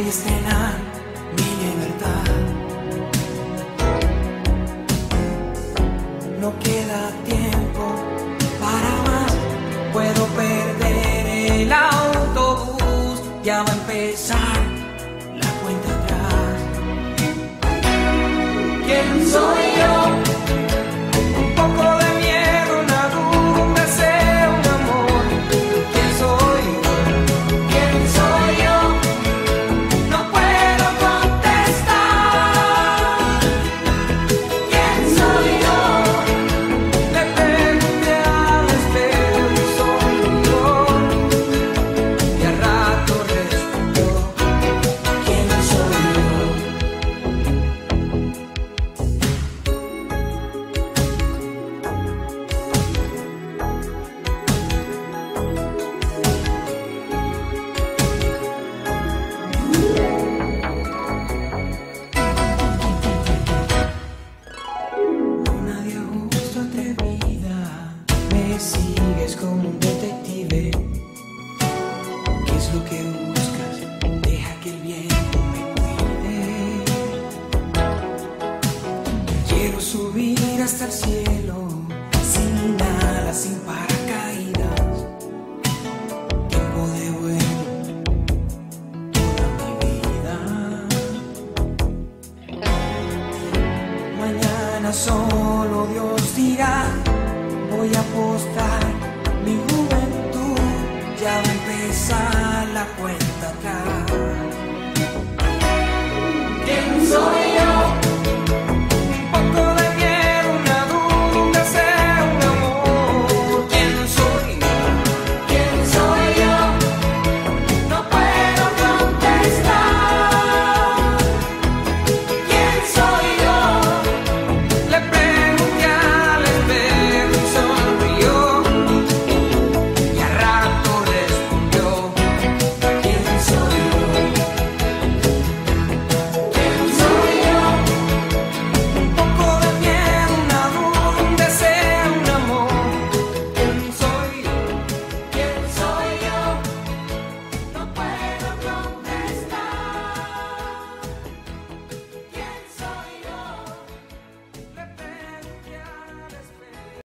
voy a estrenar mi libertad. No queda tiempo para más, puedo perder el autobús, ya va a empezar la cuenta atrás. ¿Quién soy yo? Un poco de miedo, una duda, un deseo, un amor. ¿Quién soy yo? ¿Quién soy yo? No puedo contestar. ¿Quién soy yo? Le pregunté al espejo y sonrió, y al rato respondió: ¿quién soy yo? Una de justo atrevida, me sigues como un detective. ¿Qué es lo que buscas? Deja que el viento me cuide. Quiero subir hasta el cielo, sin alas, sin paracaídas. Tiempo de vuelo, toda mi vida. Mañana solo Dios dirá, voy a apostar